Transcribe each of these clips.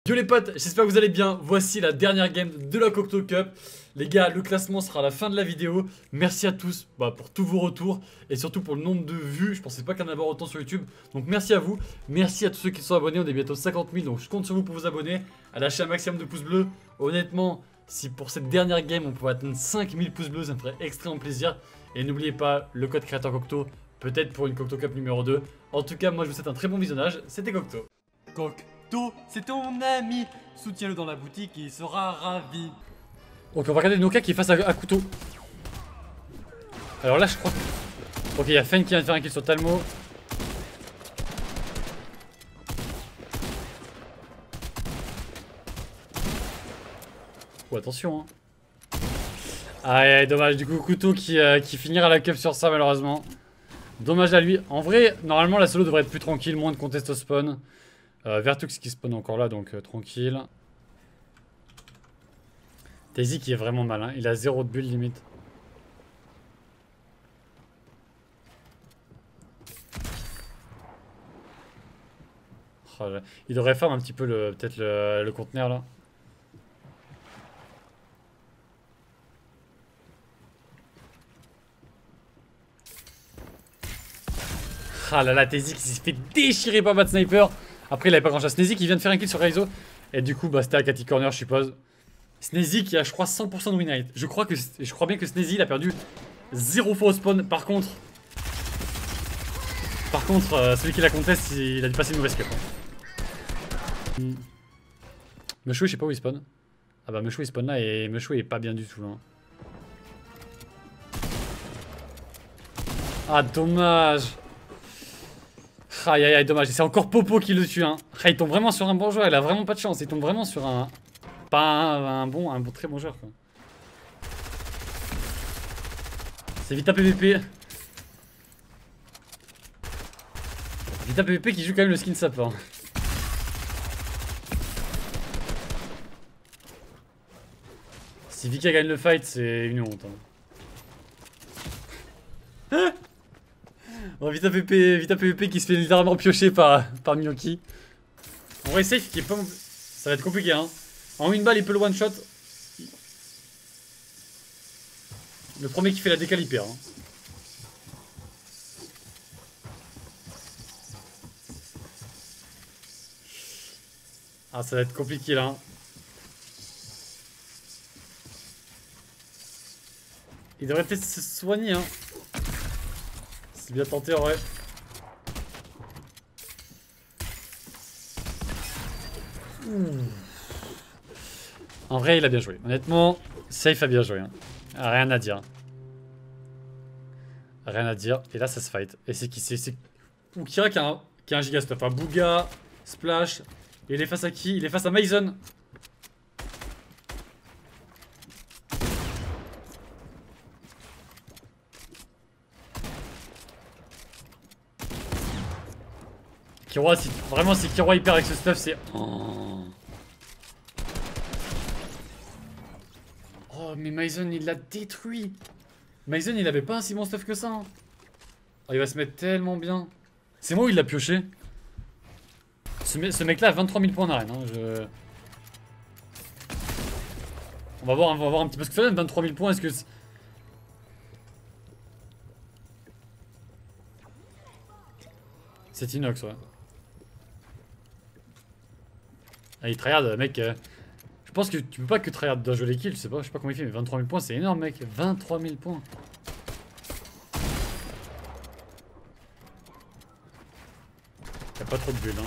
Yo les potes, j'espère que vous allez bien. Voici la dernière game de la Cocteau Cup. Les gars, le classement sera à la fin de la vidéo. Merci à tous pour tous vos retours et surtout pour le nombre de vues. Je pensais pas qu'il y en avait autant sur YouTube. Donc merci à vous. Merci à tous ceux qui sont abonnés. On est bientôt 50 000. Donc je compte sur vous pour vous abonner. À lâcher un maximum de pouces bleus. Honnêtement, si pour cette dernière game on pouvait atteindre 5000 pouces bleus, ça me ferait extrêmement plaisir. Et n'oubliez pas le code créateur Cocteau. Peut-être pour une Cocteau Cup numéro 2. En tout cas, moi je vous souhaite un très bon visionnage. C'était Cocteau. Cocteau, c'est ton ami. Soutiens-le dans la boutique et il sera ravi. Ok, on va regarder Noka qui est face à couteau. Alors là, je crois que... Ok, il y a Fen qui vient de faire un kill sur Talmo. Oh, attention, hein. Ah, dommage. Du coup, couteau qui finira la cup sur ça, malheureusement. Dommage à lui. En vrai, normalement, la solo devrait être plus tranquille. Moins de contest au spawn. Vertux qui spawn encore là, donc tranquille. Daisy qui est vraiment mal, hein. Il a 0 de bulle limite. Oh là. Il devrait faire un petit peu peut-être le conteneur là. Ah là là, Daisy qui s'est fait déchirer par Bad Sniper. Après il avait pas grand chose. Sneezy qui vient de faire un kill sur Raizo. Et du coup c'était à Catty Corner je suppose. Sneezy qui a je crois 100% de win rate. Je crois bien que Sneezy il a perdu 0 fois au spawn. Par contre celui qui la conteste il a dû passer une mauvaise cup. Meshou je sais pas où il spawn. Ah bah Meshou il spawn là et Meshou est pas bien du tout là. Ah dommage. Aïe aïe aïe dommage. C'est encore Popo qui le tue hein. Ah, il tombe vraiment sur un bon joueur. Il a vraiment pas de chance. Il tombe vraiment sur un... Pas un bon très bon joueur quoi. C'est Vita PVP. Vita PVP qui joue quand même le skin sapin. Si Vika gagne le fight, c'est une honte. Hein. Oh, Vita PVP qui se fait littéralement piocher par Miyoki. En vrai, safe qui est pas. Ça va être compliqué hein. En une balle, il peut le one shot. Le premier qui fait la décale, il perd. Hein. Ah, ça va être compliqué là. Hein. Il devrait peut-être se soigner. Hein. C'est bien tenté en vrai. En vrai, il a bien joué. Honnêtement, Safe a bien joué. Hein. Rien à dire. Rien à dire. Et là, ça se fight. Et c'est qui? C'est Kira qui a un giga stuff. Enfin, Bouga, Splash. Et il est face à qui? Il est face à Mason. Kiro, si vraiment si Kiro il perd avec ce stuff, c'est... Oh mais Mason il l'a détruit. Mason il avait pas un si bon stuff que ça hein. Oh, il va se mettre tellement bien. C'est moi où il l'a pioché. Ce mec là a 23 000 points en arène hein. On va voir un petit peu ce que ça donne. 23 000 points, est-ce que... C'est inox ouais. Ah, il tryhard, mec. Je pense que tu peux pas que tryhard doit jouer les kills, je sais pas comment il fait, mais 23 000 points c'est énorme, mec. 23 000 points. Y'a pas trop de bulles, hein.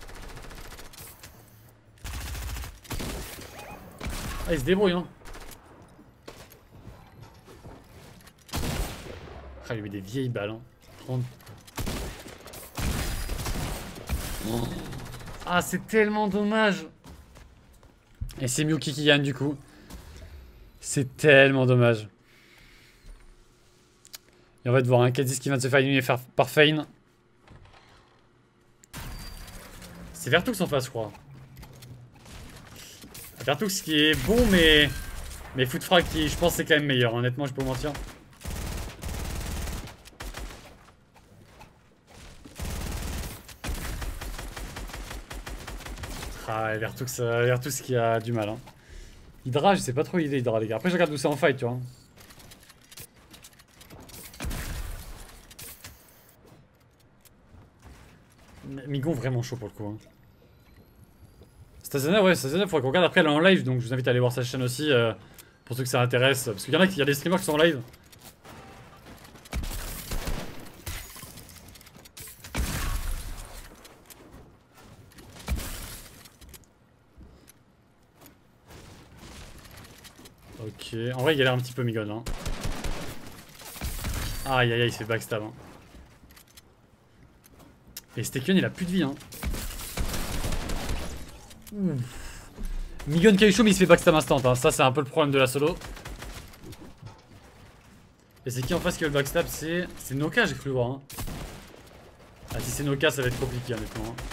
Ah, il se débrouille, hein. Ah, il a eu des vieilles balles, hein. 30. Oh. Ah, c'est tellement dommage. Et c'est Miyuki qui gagne du coup. C'est tellement dommage. Et on va devoir un Kha'Zix qui vient de se faire éliminer par Fein. C'est Vertux en face, je crois. Vertux qui est bon, mais Footfrag qui, je pense, c'est quand même meilleur. Honnêtement, je peux vous mentir. Ah, Vertux qui a du mal. Hein. Hydra, je sais pas trop où il est Hydra, les gars. Après, je regarde où c'est en fight, tu vois. Migon vraiment chaud pour le coup. Hein. Stazana, ouais, Stazana, faudrait qu'on regarde après, elle est en live, donc je vous invite à aller voir sa chaîne aussi pour ceux que ça intéresse. Parce qu'il y a des streamers qui sont en live. Ok, en vrai il galère un petit peu Migon là. Aïe aïe aïe, il se fait backstab. Hein. Et Stekion il a plus de vie hein. Migon qui a eu chaud mais il se fait backstab instant hein. Ça c'est un peu le problème de la solo. Et c'est qui en face qui a le backstab? C'est Noka, j'ai cru le voir hein. Ah si c'est Noka ça va être compliqué honnêtement hein.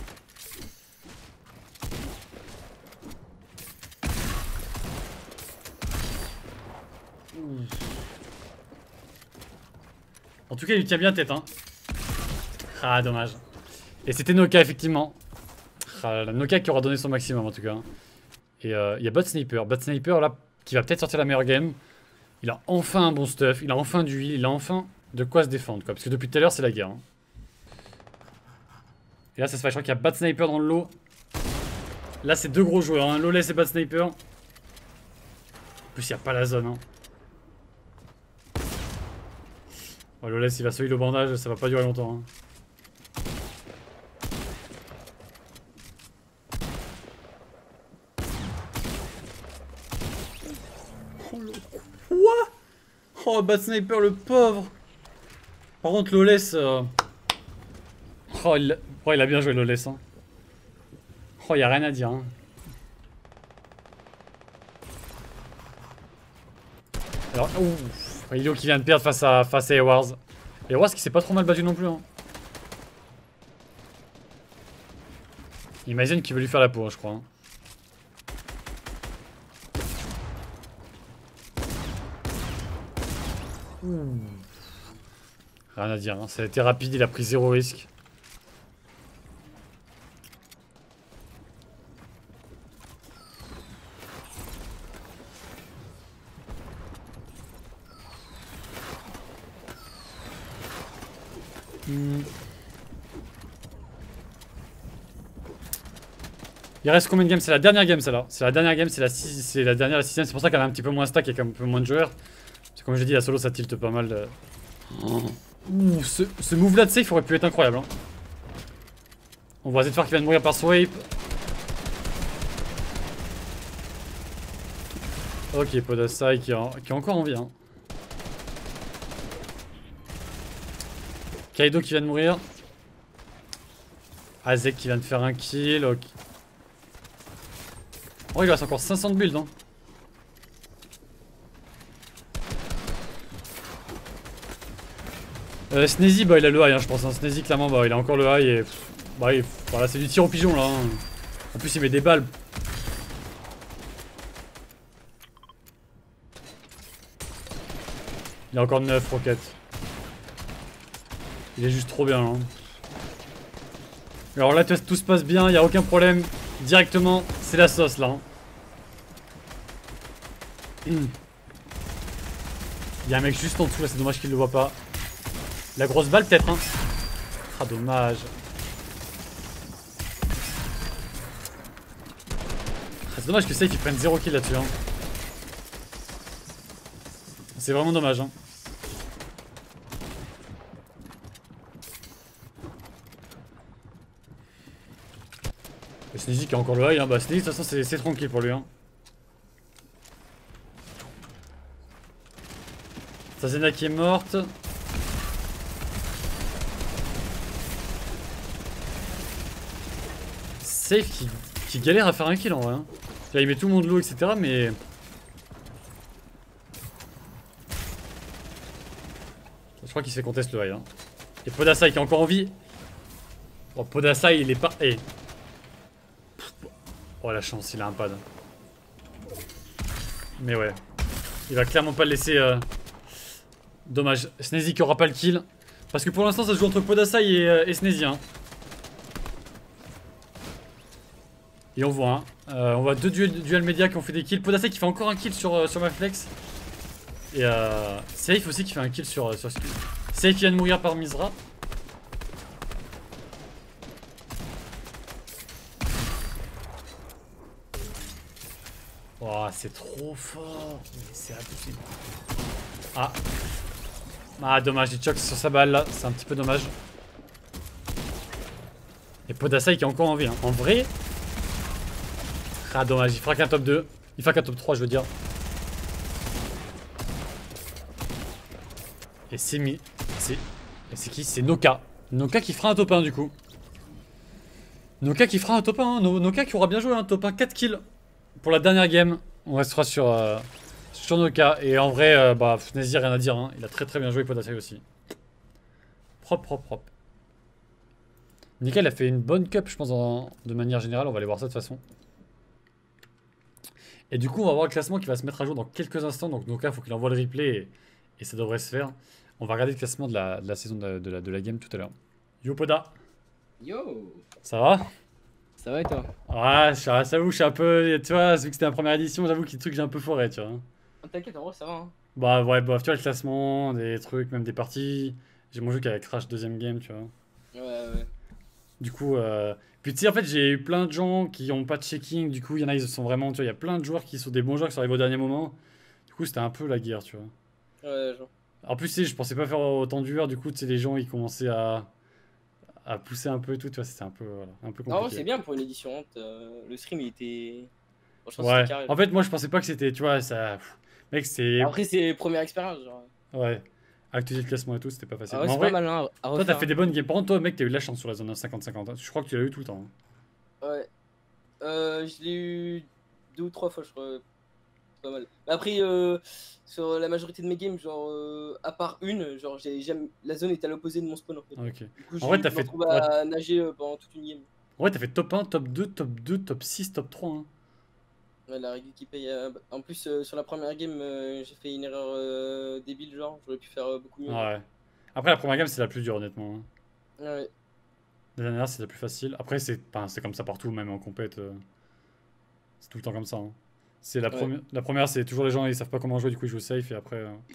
En tout cas il lui tient bien tête hein. Ah dommage. Et c'était Noka effectivement. Ah, Noka qui aura donné son maximum en tout cas. Et il y a Bot Sniper. Bot Sniper là qui va peut-être sortir la meilleure game. Il a enfin un bon stuff, il a enfin du heal, il a enfin de quoi se défendre quoi. Parce que depuis tout à l'heure c'est la guerre. Hein. Et là ça se fait, je crois qu'il y a Bot Sniper dans le lot. Là c'est deux gros joueurs, hein. Lawless et Bot Sniper. En plus il n'y a pas la zone. Hein. Oh, Lawless il va sauver le bandage, ça va pas durer longtemps. Hein. Quoi? Oh, Bad Sniper le pauvre. Par contre Lawless oh, il a bien joué Lawless hein. Oh il y a rien à dire hein. Alors ouf. Ilio qui vient de perdre face à Ewars. Ewars qui s'est pas trop mal battu non plus hein. Imagine qu'il veut lui faire la peau hein, je crois hein. Rien à dire, hein. Ça a été rapide, il a pris 0 risque. Il reste combien de games? C'est la dernière game celle-là. C'est la dernière game, c'est la 6ème. C'est pour ça qu'elle a un petit peu moins stack et un peu moins de joueurs. Parce que comme je l'ai dit, la solo ça tilte pas mal. Ouh, ce move là de safe aurait pu être incroyable. Hein. On voit Zedfar qui vient de mourir par swipe. Ok, Podasai qui a encore envie. Hein. Kaido qui vient de mourir. Azek qui vient de faire un kill. Ok. Oh, il reste encore 500 de build. Hein. Sneezy, bah il a le high, hein, je pense. Hein. Sneezy, clairement, bah il a encore le high. Et bah, voilà, c'est du tir au pigeon là. Hein. En plus, il met des balles. Il a encore 9 roquettes. Il est juste trop bien là. Hein. Alors là, tout se passe bien, il n'y a aucun problème. Directement, c'est la sauce là. Hein. Il y a un mec juste en dessous là, c'est dommage qu'il le voit pas. La grosse balle peut-être hein. Ah dommage. C'est dommage que Safe il prenne 0 kill là-dessus hein. C'est vraiment dommage hein. Et Sneezy qui a encore le high hein. Bah Sneezy de toute façon c'est tranquille pour lui hein. Sazena qui est morte. Safe qui galère à faire un kill en vrai. Hein. Là, il met tout le monde low etc. Mais. Je crois qu'il se fait conteste le high. Hein. Et Podasai qui a encore envie. Oh, Podasai il est pas. Hey. Oh la chance, il a un pad. Mais ouais. Il va clairement pas le laisser. Dommage. Sneezy qui aura pas le kill. Parce que pour l'instant ça se joue entre Podasai et Sneezy. Hein. Et on voit, hein, on voit deux duels médias qui ont fait des kills. Podasek qui fait encore un kill sur ma flex. Et Safe aussi qui fait un kill sur Skill. Safe qui vient de mourir par Misra. Oh, c'est trop fort. C'est impossible. Ah. Ah, dommage, il choque sur sa balle là. C'est un petit peu dommage. Et Podasai qui est encore en vie. Hein. En vrai. Ah, dommage, il fera qu'un top 2. Il fera qu'un top 3, je veux dire. Et c'est mis. C'est qui? C'est Noka. Noka qui fera un top 1 du coup. Noka qui fera un top 1. Hein. Noka qui aura bien joué un top 1. 4 kills. Pour la dernière game, on restera sur Noka. Et en vrai, bah, Nazi, rien à dire. Hein. Il a très très bien joué Podasai aussi. Propre, propre, propre. Nickel a fait une bonne cup, je pense, de manière générale. On va aller voir ça de toute façon. Et du coup, on va voir le classement qui va se mettre à jour dans quelques instants. Donc, Noka, il faut qu'il envoie le replay et ça devrait se faire. On va regarder le classement de la saison de la game tout à l'heure. Yo, Poda. Yo. Ça va? Ça va et toi? Ouais, j'avoue, je suis un peu. Tu vois, vu que c'était la première édition, j'avoue qu'il y a des trucs que j'ai un peu foré, tu vois. T'inquiète, en vrai, ça va. Hein. Bah, ouais, bah, tu vois, le classement, des trucs, même des parties. J'ai mon jeu qui a crash deuxième game, tu vois. Ouais. Du coup, puis tu sais, en fait, j'ai eu plein de gens qui ont pas de checking. Du coup, il y en a, ils sont vraiment. Tu vois, il y a plein de joueurs qui sont des bons joueurs qui sont arrivés au dernier moment. Du coup, c'était un peu la guerre, tu vois. Ouais, genre. En plus, tu sais, je pensais pas faire autant de viewers. Du coup, tu sais, les gens, ils commençaient à pousser un peu et tout. Tu vois, c'était un peu, voilà, un peu Non, compliqué. c'est bien pour une édition. Le stream, il était. Franchement, Ouais. c'était carré. En fait, moi, je pensais pas que c'était. Tu vois, ça. Mec, c'est. Après, c'est première expérience. Genre. Ouais. Actualiser le classement et tout, c'était pas facile. Ah ouais, Mais en c'est vrai, pas malin à toi, t'as refaire. fait des bonnes games. Par contre, toi, mec, t'as eu de la chance sur la zone 50-50. Hein. Je crois que tu l'as eu tout le temps. Hein. Ouais. Je l'ai eu 2 ou 3 fois, je crois. Pas mal. Mais après, sur la majorité de mes games, genre, à part une, genre, la zone est à l'opposé de mon spawn en fait. Ah, ok. Du coup, En vrai, je me retrouve à nager pendant toute une game. En vrai, t'as fait top 1, top 2, top 2, top 6, top 3. Hein. Ouais, la règle qui paye. En plus, sur la première game, j'ai fait une erreur débile, genre, j'aurais pu faire beaucoup mieux. Ouais. Après, la première game, c'est la plus dure, honnêtement. Hein. Ouais. La dernière, c'est la plus facile. Après, c'est comme ça partout, même en compète. C'est tout le temps comme ça. Hein. C'est la première, c'est toujours les gens, ils savent pas comment jouer, du coup, ils jouent safe. Et après.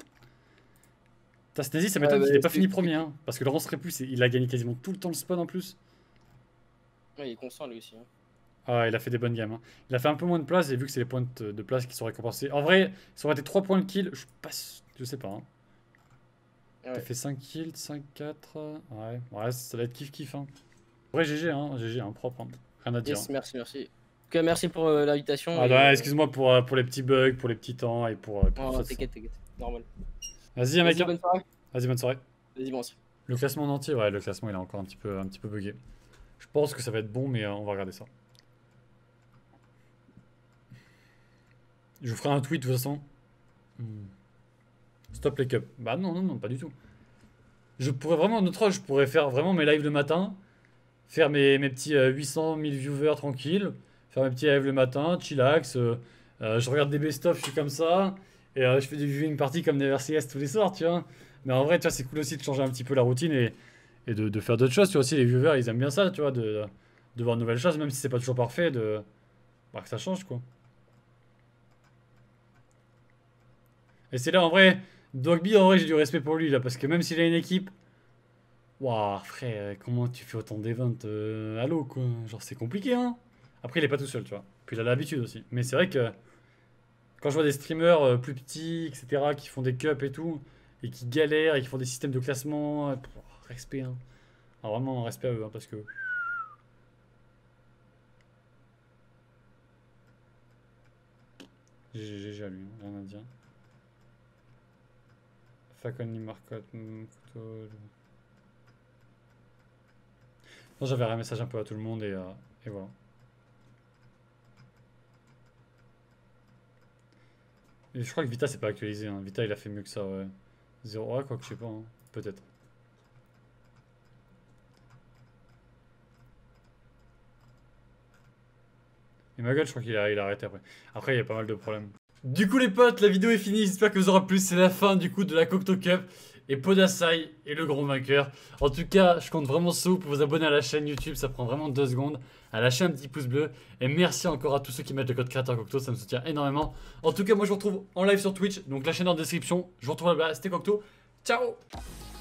Tasnesi, ça m'étonne qu'il ait pas fini premier. Hein, parce que Laurence Répus, il a gagné quasiment tout le temps le spawn en plus. Ouais, il est constant lui aussi. Hein. Ah, il a fait des bonnes games. Hein. Il a fait un peu moins de place, et vu que c'est les points de place qui sont récompensés. En vrai, ça aurait été 3 points de kill. Je sais pas. Hein. Ouais. T'as fait 5 kills, 5, 4. Ouais, ça va être kiff-kiff. Hein. Ouais, GG, hein, GG, hein, propre. Hein. Rien à dire. Yes, merci. En tout cas, merci pour l'invitation. Ah, ouais, excuse-moi pour les petits bugs, pour les petits temps et pour Oh, tout ça. t'inquiète, normal. Vas-y, mec. Bonne soirée. Vas-y, bonne soirée. Vas-y, bon aussi. Le classement en entier, ouais, le classement il est encore un petit peu bugué. Je pense que ça va être bon, mais on va regarder ça. Je vous ferai un tweet de toute façon. Stop les cups. Bah non, pas du tout. Je pourrais vraiment, je pourrais faire vraiment mes lives le matin, faire mes petits 800 000 viewers tranquilles, faire mes petits lives le matin, chillax, je regarde des best-of, je suis comme ça, et je fais des viewing parties comme des RCS tous les soirs, tu vois. Mais en vrai, tu vois, c'est cool aussi de changer un petit peu la routine et de faire d'autres choses. Tu vois aussi, les viewers, ils aiment bien ça, tu vois, de voir de nouvelles choses, même si c'est pas toujours parfait, bah, que ça change, quoi. Et c'est là, en vrai, Dogby, en vrai, j'ai du respect pour lui, là, parce que même s'il a une équipe, waouh, frère, comment tu fais autant d'events à l'eau, quoi. Genre, c'est compliqué, hein. Après, il est pas tout seul, tu vois. Puis il a l'habitude aussi. Mais c'est vrai que quand je vois des streamers plus petits, etc., qui font des cups et tout, et qui galèrent et qui font des systèmes de classement, respect, hein. Alors, vraiment, respect à eux, hein, parce que. GG à lui, hein, rien à dire. Fac only market, couteau. Non, j'avais un message un peu à tout le monde et voilà. Et je crois que Vita c'est pas actualisé. Hein. Vita il a fait mieux que ça, ouais. 0, ouais, quoi que je sais pas, hein. Peut-être. Et ma gueule, je crois qu'il a arrêté après. Après, il y a pas mal de problèmes. Du coup les potes, la vidéo est finie, j'espère que vous aura plu, c'est la fin du coup de la Cocteau Cup. et Podasai est le grand vainqueur. En tout cas, je compte vraiment sur vous pour vous abonner à la chaîne YouTube, ça prend vraiment 2 secondes. À lâcher un petit pouce bleu. Et merci encore à tous ceux qui mettent le code créateur Cocteau, ça me soutient énormément. En tout cas, moi je vous retrouve en live sur Twitch, donc la chaîne en description. Je vous retrouve là-bas, c'était Cocteau. Ciao!